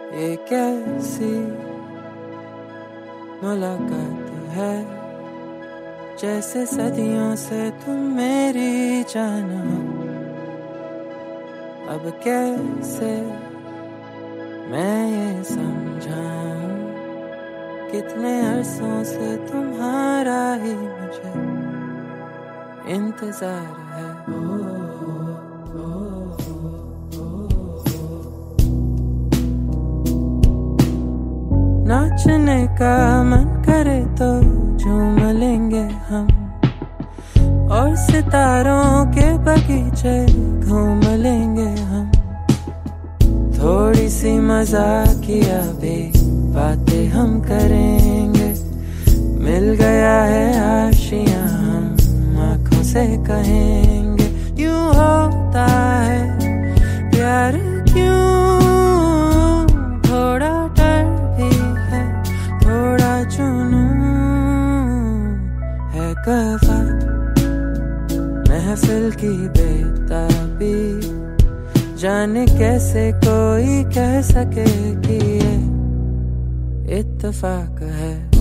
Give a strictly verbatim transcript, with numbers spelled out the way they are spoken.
ये कैसी मुलाकात है, जैसे सदियों से तुम मेरी जान हो। अब कैसे मैं ये समझाऊं, कितने अरसों से तुम्हारा ही मुझे इंतजार है। ओ, ओ, ओ, नाचने का मन करे तो झूम लेंगे हम, और सितारों के बगीचे घूम लेंगे हम। थोड़ी सी मजाकिया भी बातें हम करेंगे, मिल गया है आशियां हम आँखों से कहेंगे। यूं होता है प्यार क्यों, थोड़ा डर भी है, थोड़ा जुनून है। गवा महफिल की बेताबी, जाने कैसे कोई कह सके कि ये इत्तेफाक है।